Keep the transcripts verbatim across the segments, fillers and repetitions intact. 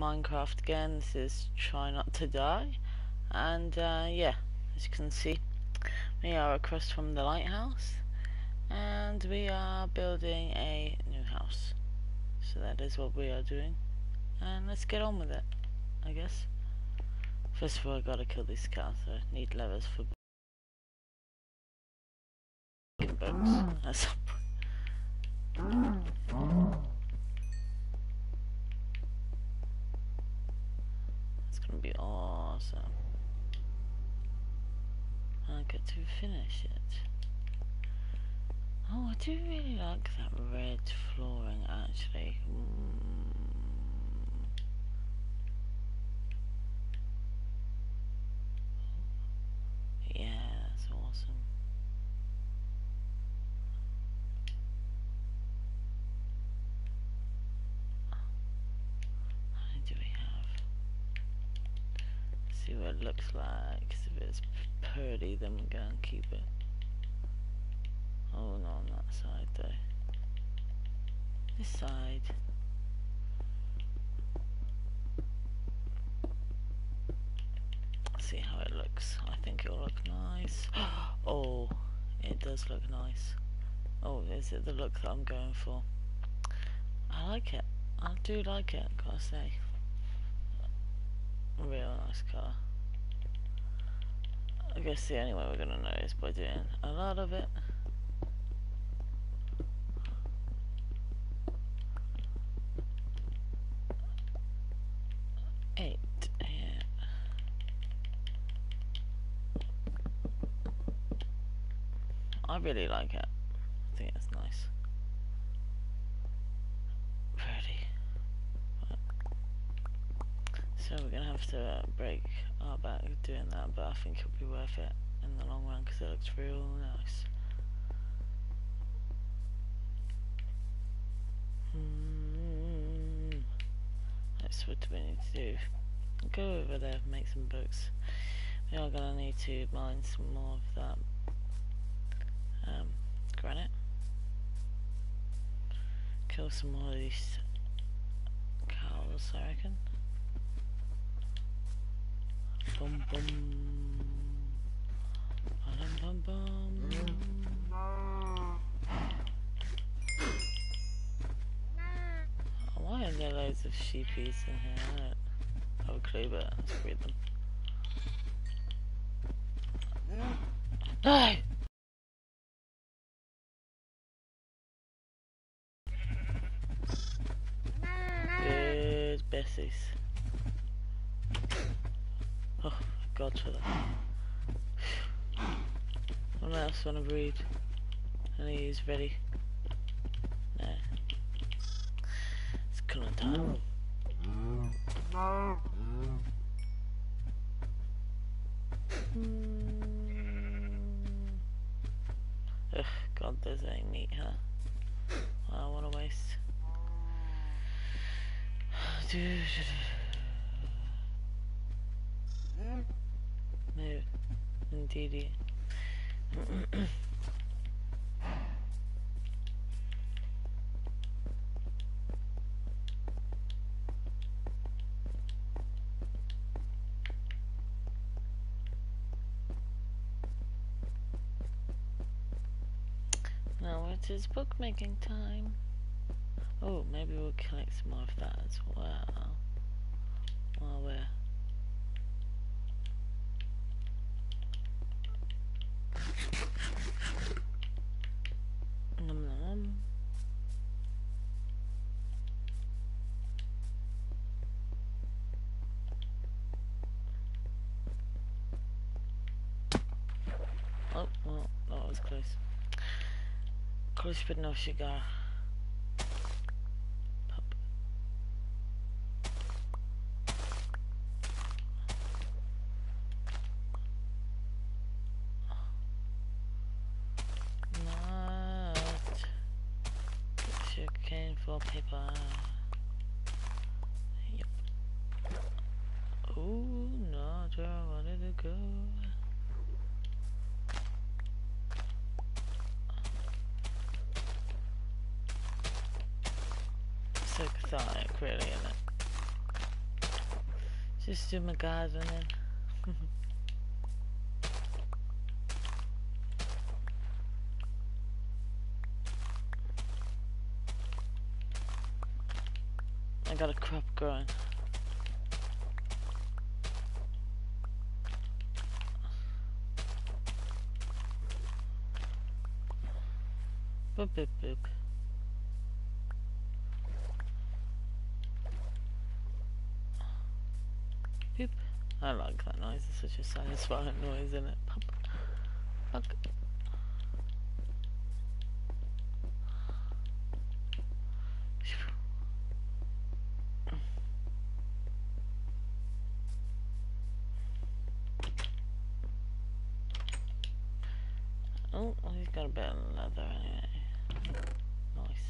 Minecraft again. This is Try Not to Die, and uh, yeah, as you can see, we are across from the lighthouse, and we are building a new house. So that is what we are doing, and let's get on with it, I guess. First of all, I gotta kill these cows, so I need levers for bugs at some point. It's gonna be awesome. I get to finish it. Oh, I do really like that red flooring, actually. Mm. Yeah, that's awesome. How many do we have? See what it looks like. 'Cause if it's pretty, then we're gonna keep it. Oh, not on that side though. This side. See how it looks. I think it'll look nice. Oh, it does look nice. Oh, is it the look that I'm going for? I like it. I do like it, gotta say. A real nice colour. I guess the only way we're gonna know is by doing a lot of it. Eight, yeah. I really like it. I think it's nice. Pretty. So we're gonna have to uh, break our back doing that, but I think it'll be worth it in the long run because it looks real nice. Hmm. That's what we need to do. Go over there, make some books. We are gonna need to mine some more of that um, granite. Kill some more of these cows, I reckon. Bum bum. Bum bum bum. Why are there loads of sheepies in here? I don't have a clue, but let's breed them. No! Good Bessies. Oh, God for that. What else wanna breed? Any use ready? No. It's killing time. Ugh, God, there's any meat, huh? I don't wanna waste. No, indeed. Now it is bookmaking time. Oh, maybe we'll collect some more of that as well. While we're Num num. Oh, well, that was close. Close but no cigar. Pop. Not sugarcane for paper. Yep. Oh, not where I wanted to go. So cathartic, really, isn't it? Just do my gardening. I got a crop growing. Boop boop boop. Boop. I like that noise, it's such a satisfying noise, isn't it? Pop. Pop. Oh, he's got a bit of leather anyway. Nice.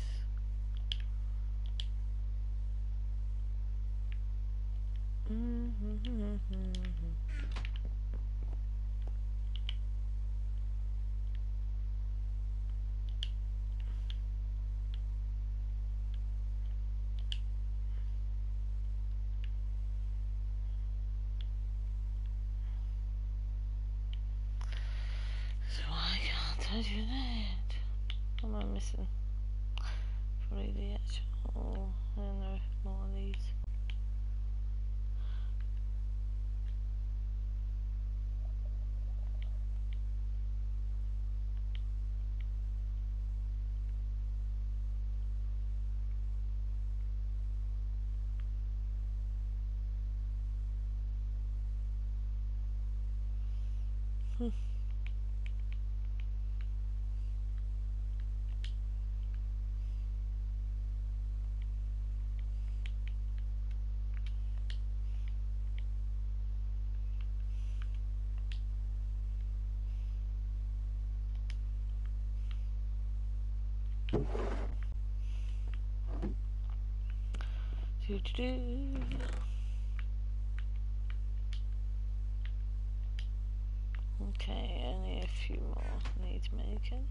So I can't I do that? What am I missing? Probably the actual. I don't know, more of these. Hmm. Do do do. Okay, only a few more need making.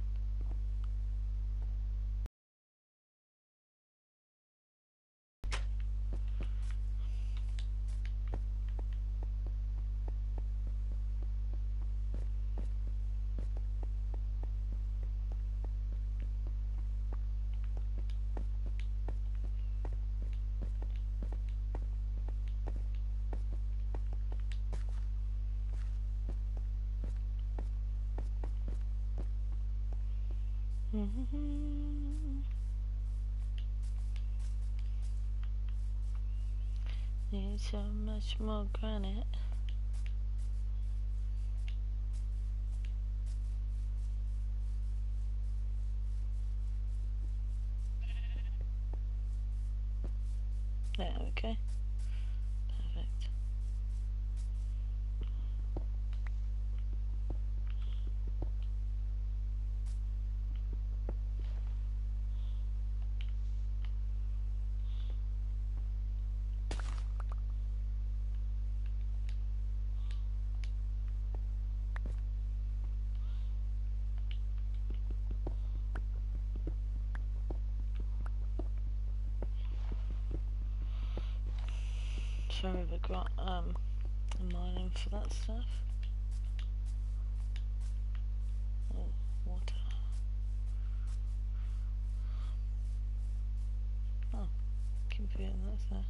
Need so much more granite. There we go. Perfect. Sorry, we've got um mining for that stuff. Oh, water. Oh, keep feeling that's there.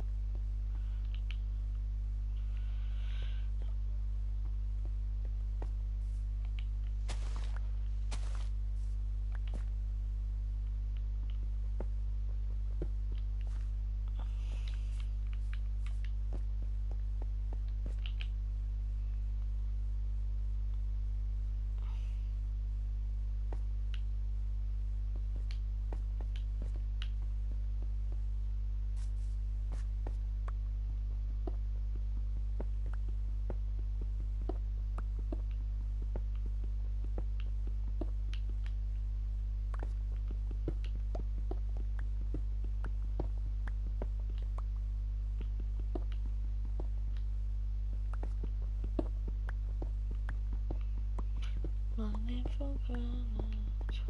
Mining for granite.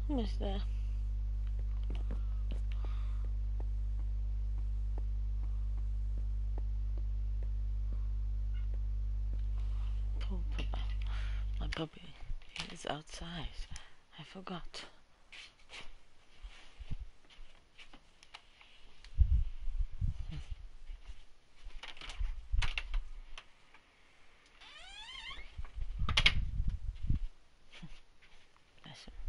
Almost there. Poor Papa. My puppy is outside. I forgot. Bless him.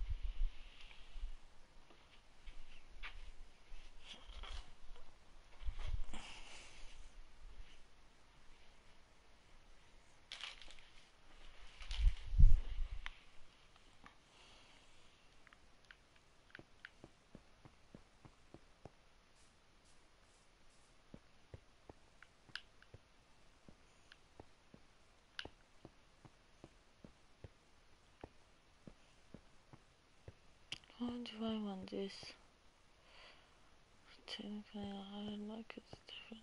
Why do I want this? Technically, I don't like it. It's different.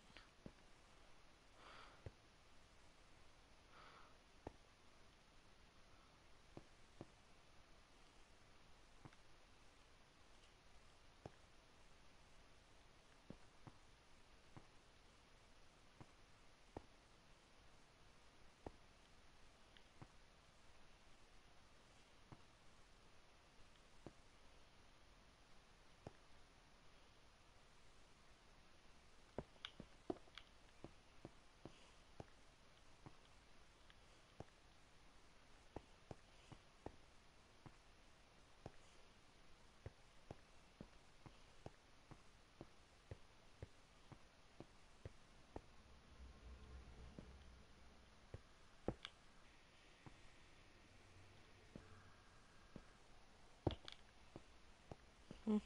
Hmm.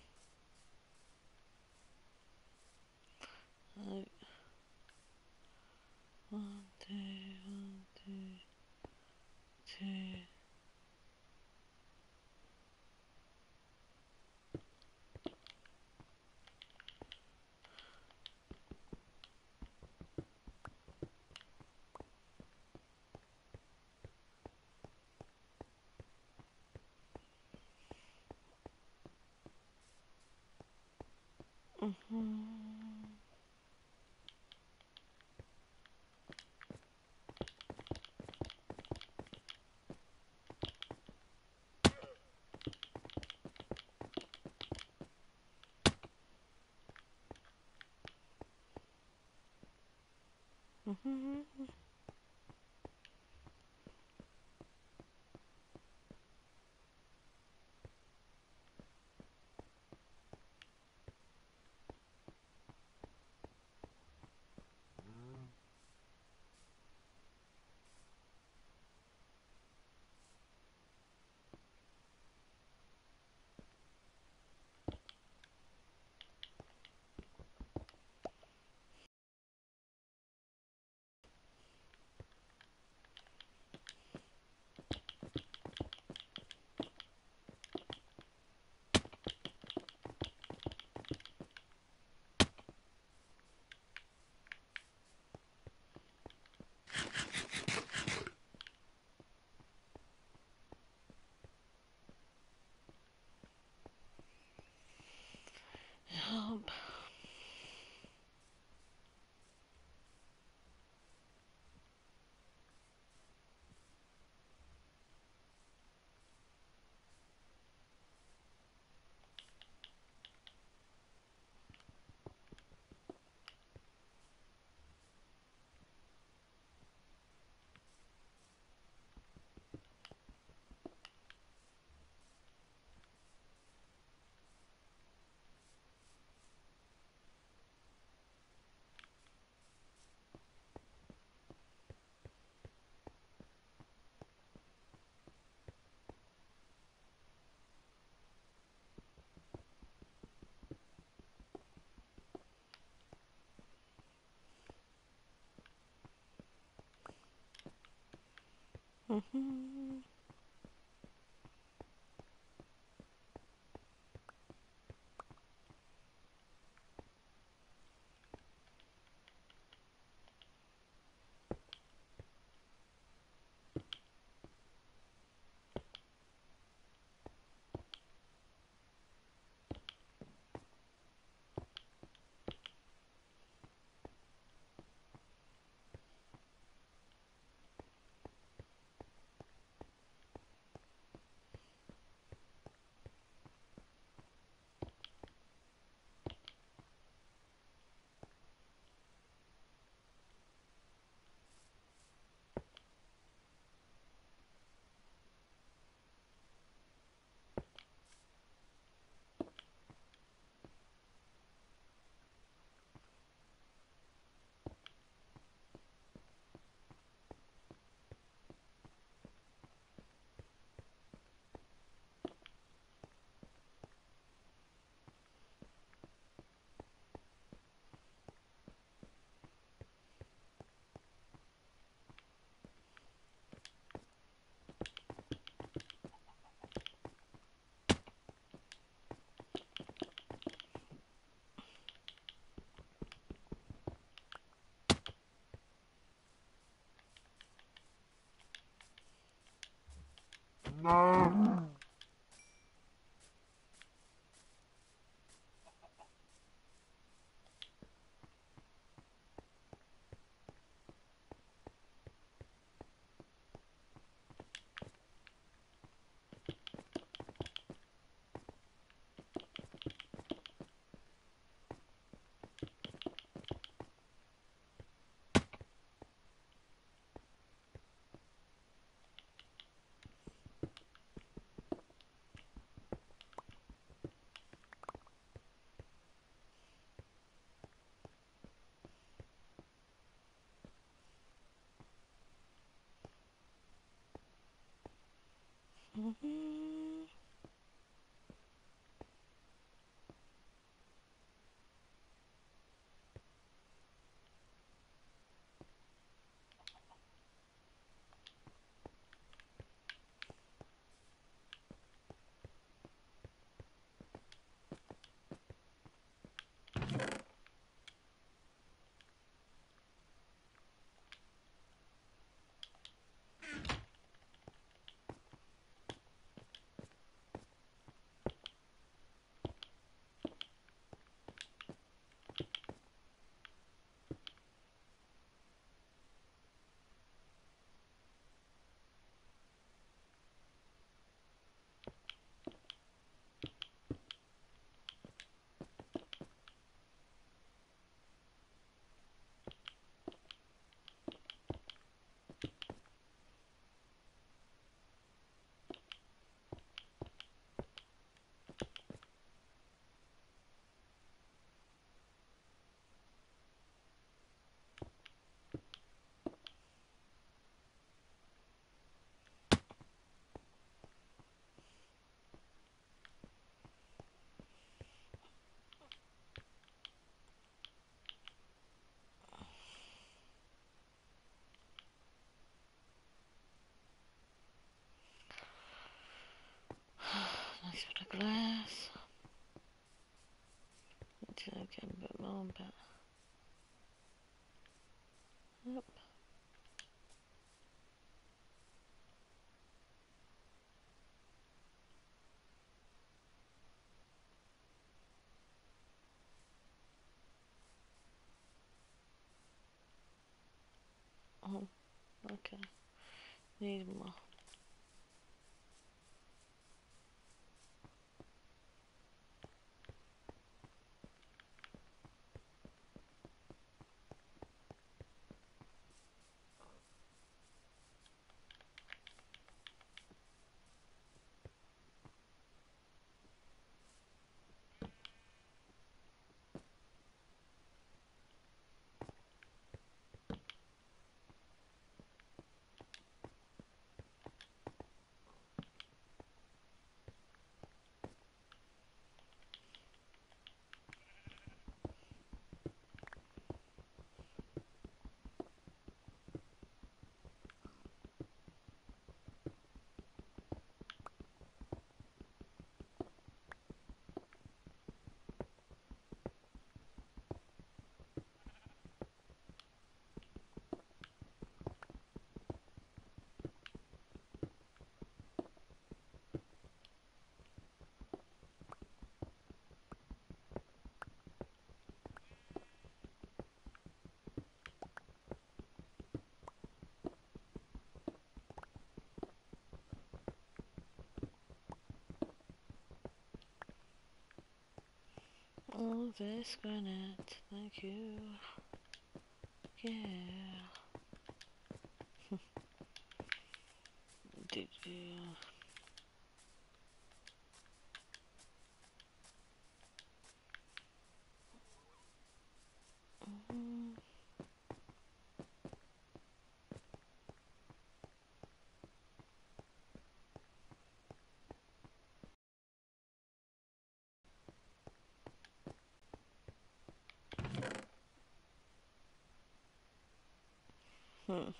Like, one, two, one, two, two. Mm-hmm. Mm-hmm. Help. Mm-hmm. Mm-hmm. Nice bit of glass. Until I get a bit more, but yep. Oh, okay. Need more. Oh, this granite. Thank you. Yeah. Did you? Mm-hmm. Hmm.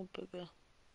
Oh, bugger.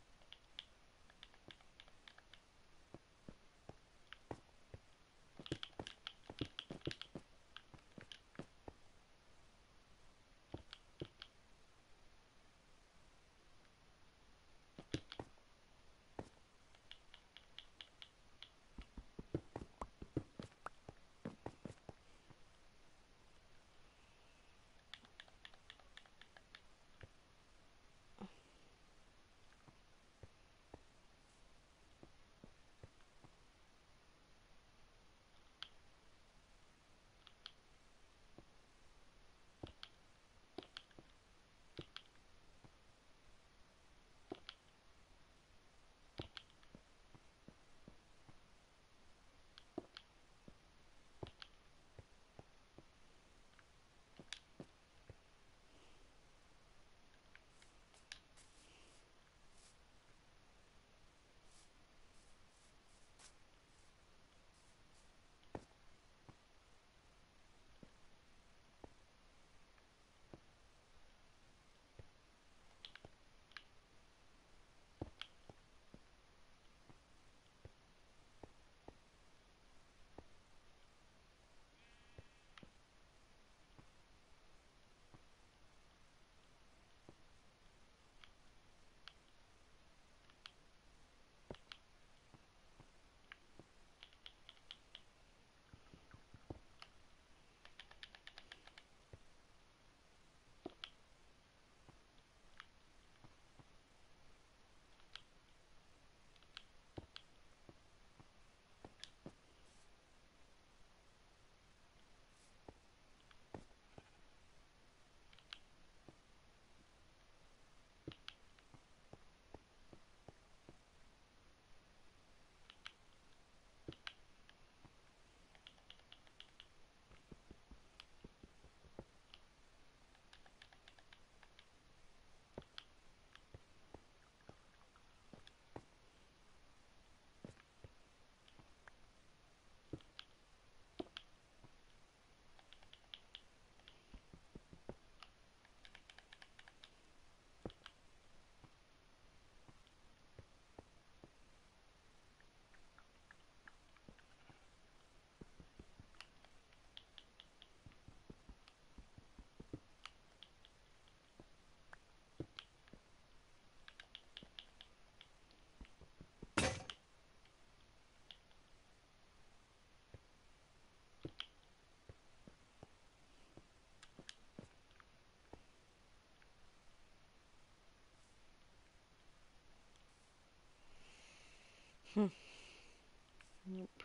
Hmm. Nope.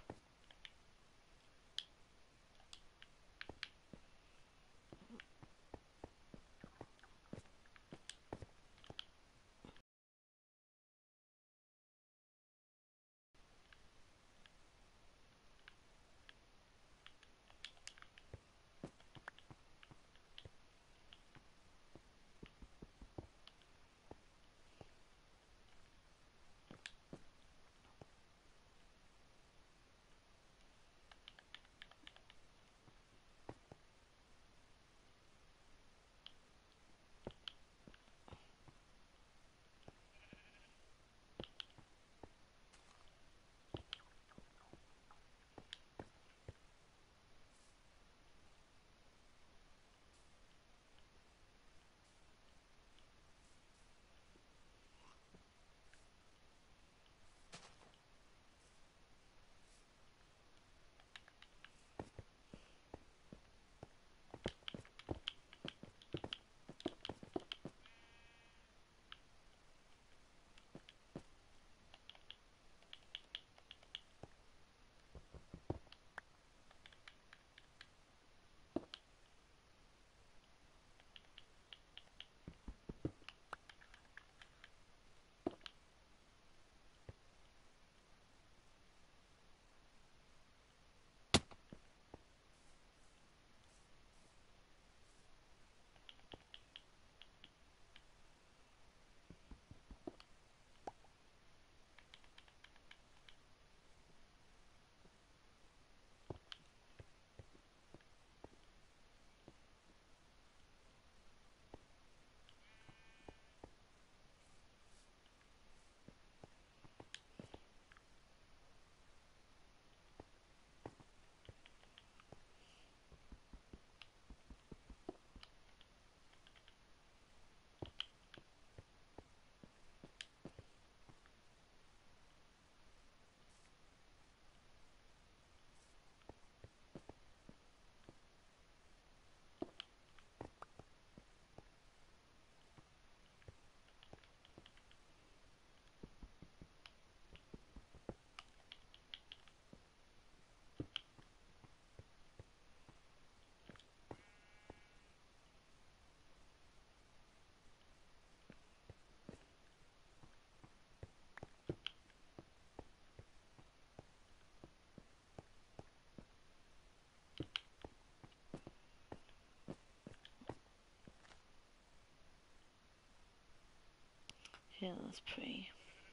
Yeah, that's pretty.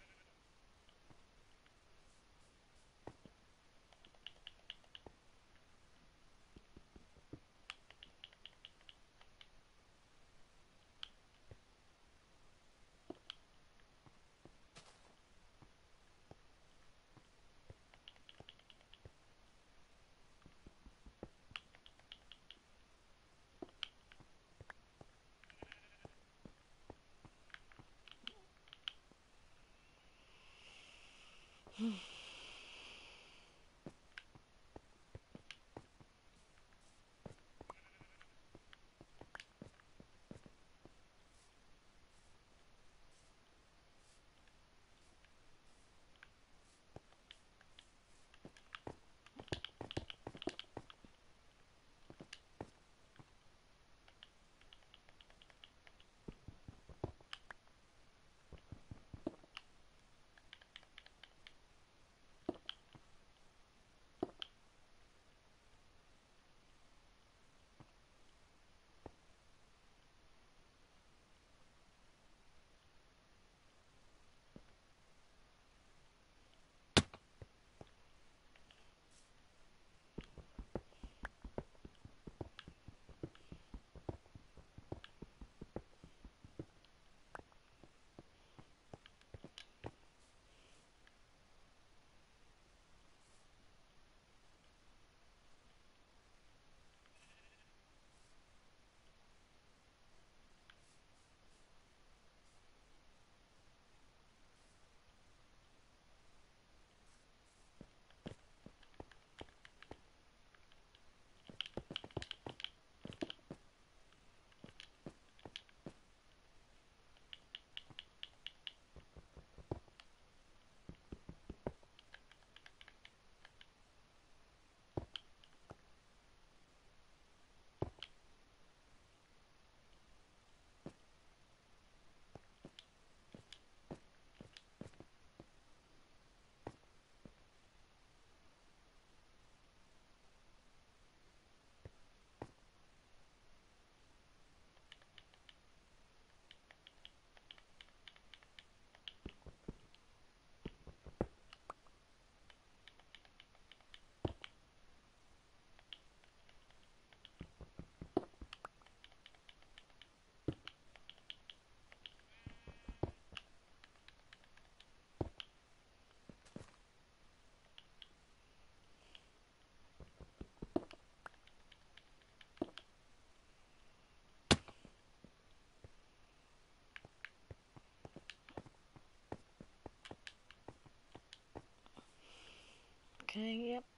Okay, yep.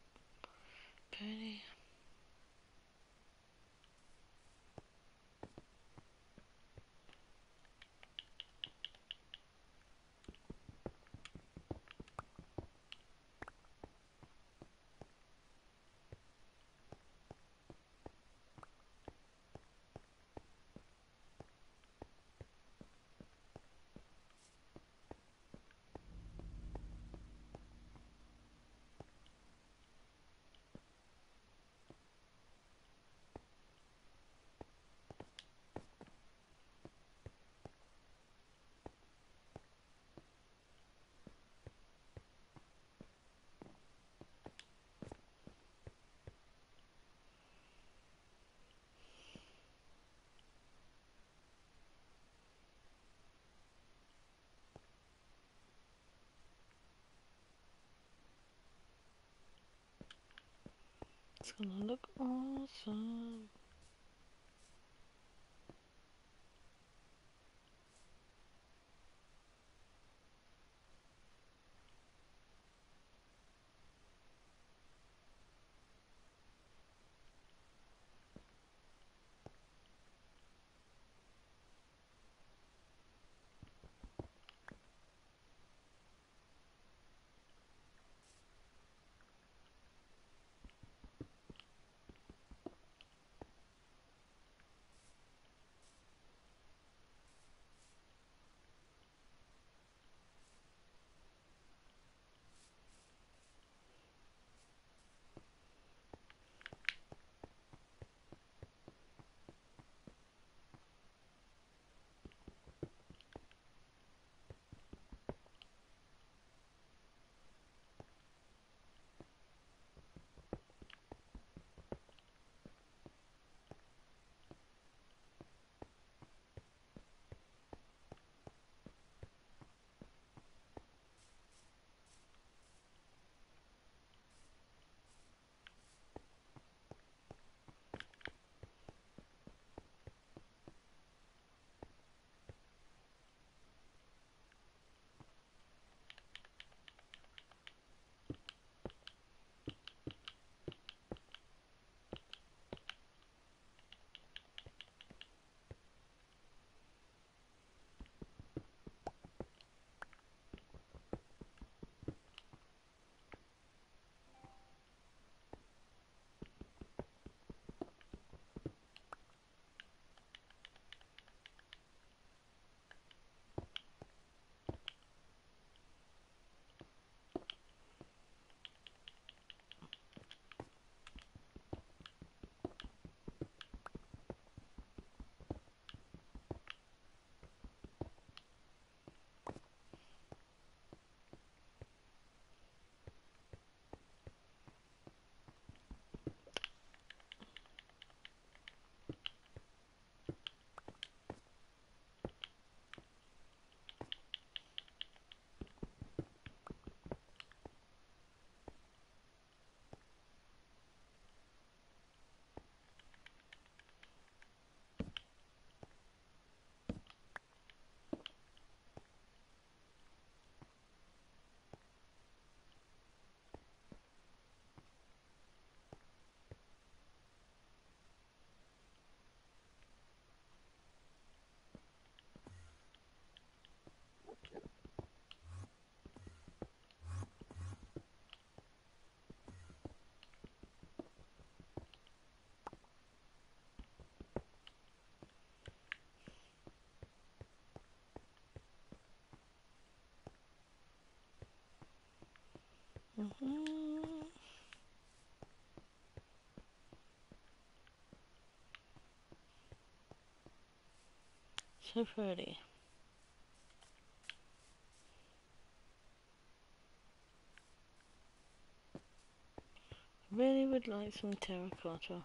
Pretty. It's gonna look awesome. Mm-hmm. So pretty. Really would like some terracotta.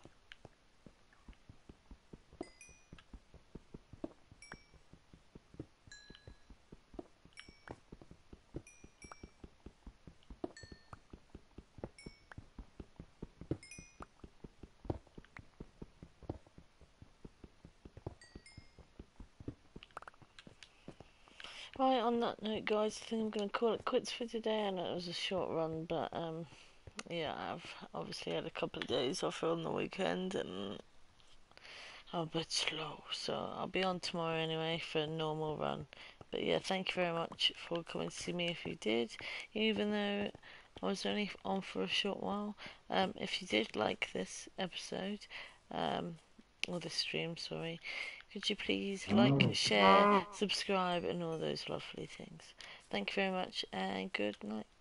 Right, on that note, guys, I think I'm going to call it quits for today. I know it was a short run, but um, yeah, I've obviously had a couple of days off on the weekend and I'm a bit slow, so I'll be on tomorrow anyway for a normal run. But yeah, thank you very much for coming to see me if you did, even though I was only on for a short while. Um, if you did like this episode, um, or this stream, sorry, could you please like, share, subscribe, and all those lovely things. Thank you very much, and good night.